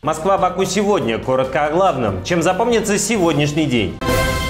Москва-Баку сегодня. Коротко о главном. Чем запомнится сегодняшний день?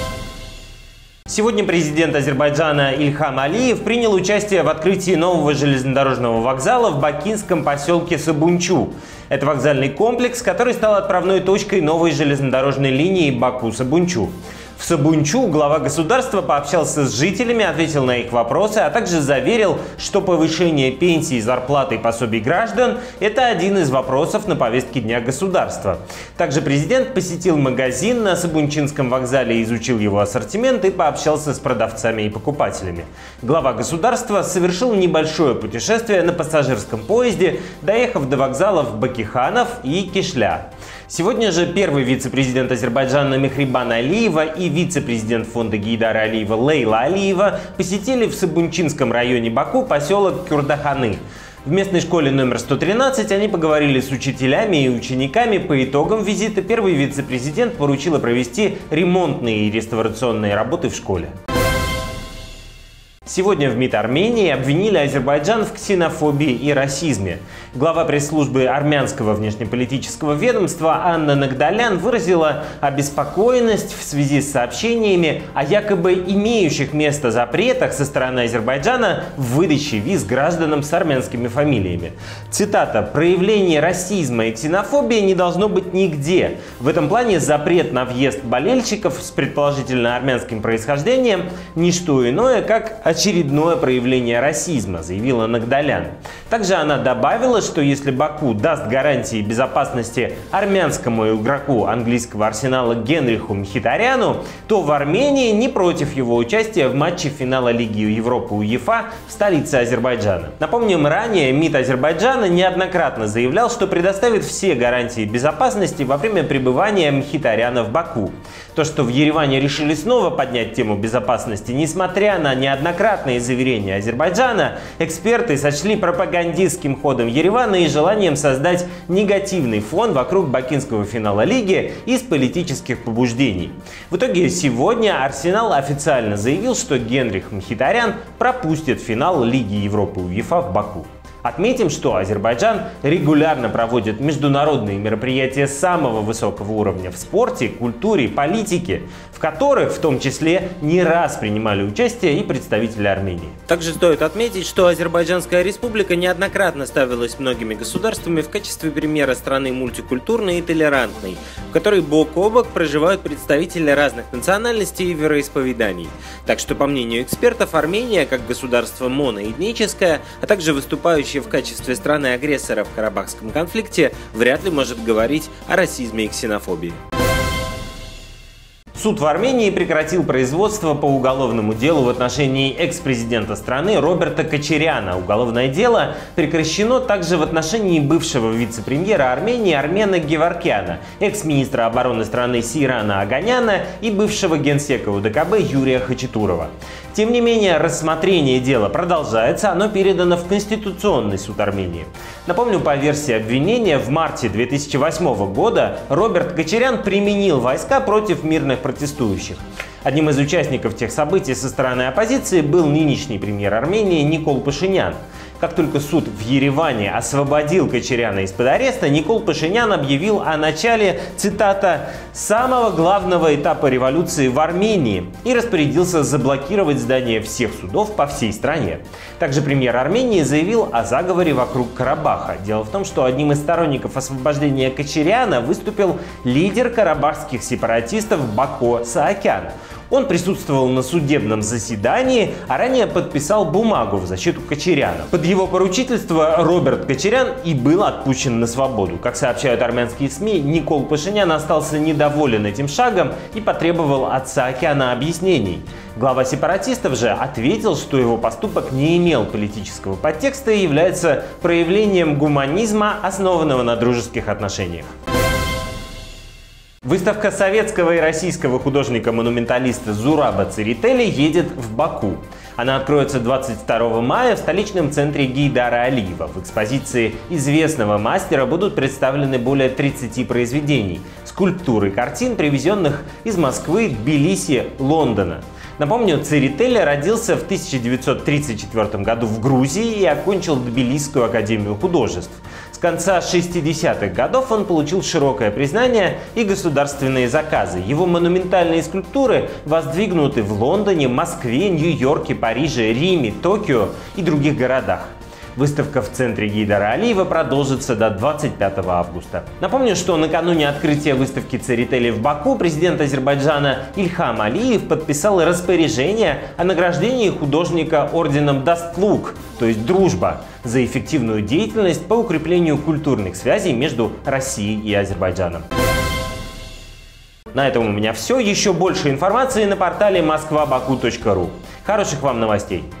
Сегодня президент Азербайджана Ильхам Алиев принял участие в открытии нового железнодорожного вокзала в бакинском поселке Сабунчу. Это вокзальный комплекс, который стал отправной точкой новой железнодорожной линии Баку-Сабунчу. В Сабунчу глава государства пообщался с жителями, ответил на их вопросы, а также заверил, что повышение пенсий, зарплаты и пособий граждан – это один из вопросов на повестке дня государства. Также президент посетил магазин на Сабунчинском вокзале, изучил его ассортимент и пообщался с продавцами и покупателями. Глава государства совершил небольшое путешествие на пассажирском поезде, доехав до вокзалов Бакиханов и Кишля. Сегодня же первый вице-президент Азербайджана Мехрибан Алиева и вице-президент фонда Гейдара Алиева Лейла Алиева посетили в Сабунчинском районе Баку поселок Кюрдаханы. В местной школе номер 113 они поговорили с учителями и учениками. По итогам визита первый вице-президент поручил провести ремонтные и реставрационные работы в школе. Сегодня в МИД Армении обвинили Азербайджан в ксенофобии и расизме. Глава пресс-службы армянского внешнеполитического ведомства Анна Нагдалян выразила обеспокоенность в связи с сообщениями о якобы имеющих место запретах со стороны Азербайджана в выдаче виз гражданам с армянскими фамилиями. Цитата: «Проявление расизма и ксенофобии не должно быть нигде. В этом плане запрет на въезд болельщиков с предположительно армянским происхождением – не что иное, как очередное проявление расизма», заявила Нагдалян. Также она добавила, что если Баку даст гарантии безопасности армянскому игроку английского Арсенала Генриху Мхитаряну, то в Армении не против его участия в матче финала Лиги Европы УЕФА в столице Азербайджана. Напомним, ранее МИД Азербайджана неоднократно заявлял, что предоставит все гарантии безопасности во время пребывания Мхитаряна в Баку. То, что в Ереване решили снова поднять тему безопасности, несмотря на неоднократные заверения Азербайджана, эксперты сочли пропагандистским ходом Еревана и желанием создать негативный фон вокруг бакинского финала лиги из политических побуждений. В итоге сегодня Арсенал официально заявил, что Генрих Мхитарян пропустит финал Лиги Европы УЕФА в Баку. Отметим, что Азербайджан регулярно проводит международные мероприятия самого высокого уровня в спорте, культуре, политике, в которых в том числе не раз принимали участие и представители Армении. Также стоит отметить, что Азербайджанская республика неоднократно ставилась многими государствами в качестве примера страны мультикультурной и толерантной, в которой бок о бок проживают представители разных национальностей и вероисповеданий. Так что, по мнению экспертов, Армения, как государство моноэтническое, а также выступающее в качестве страны-агрессора в Карабахском конфликте, вряд ли может говорить о расизме и ксенофобии. Суд в Армении прекратил производство по уголовному делу в отношении экс-президента страны Роберта Кочаряна. Уголовное дело прекращено также в отношении бывшего вице-премьера Армении Армена Геворкяна, экс-министра обороны страны Сейрана Оганяна и бывшего генсека УДКБ Юрия Хачатурова. Тем не менее, рассмотрение дела продолжается, оно передано в Конституционный суд Армении. Напомню, по версии обвинения, в марте 2008 года Роберт Кочарян применил войска против мирных протестующих. Одним из участников тех событий со стороны оппозиции был нынешний премьер Армении Никол Пашинян. Как только суд в Ереване освободил Кочаряна из-под ареста, Никол Пашинян объявил о начале, цитата, «самого главного этапа революции в Армении» и распорядился заблокировать здание всех судов по всей стране. Также премьер Армении заявил о заговоре вокруг Карабаха. Дело в том, что одним из сторонников освобождения Кочаряна выступил лидер карабахских сепаратистов Бако Саакян. Он присутствовал на судебном заседании, а ранее подписал бумагу в защиту Кочаряна. Под его поручительство Роберт Кочарян и был отпущен на свободу. Как сообщают армянские СМИ, Никол Пашинян остался недоволен этим шагом и потребовал от Саакяна объяснений. Глава сепаратистов же ответил, что его поступок не имел политического подтекста и является проявлением гуманизма, основанного на дружеских отношениях. Выставка советского и российского художника-монументалиста Зураба Церетели едет в Баку. Она откроется 22 мая в столичном центре Гейдара Алиева. В экспозиции известного мастера будут представлены более 30 произведений, скульптур и картин, привезенных из Москвы, Тбилиси, Лондона. Напомню, Церетели родился в 1934 году в Грузии и окончил Тбилисскую академию художеств. С С конца 60-х годов он получил широкое признание и государственные заказы. Его монументальные скульптуры воздвигнуты в Лондоне, Москве, Нью-Йорке, Париже, Риме, Токио и других городах. Выставка в центре Гейдара Алиева продолжится до 25 августа. Напомню, что накануне открытия выставки Церетели в Баку президент Азербайджана Ильхам Алиев подписал распоряжение о награждении художника орденом Дастлук, то есть «Дружба», за эффективную деятельность по укреплению культурных связей между Россией и Азербайджаном. На этом у меня все. Еще больше информации на портале moskva-baku.ru. Хороших вам новостей!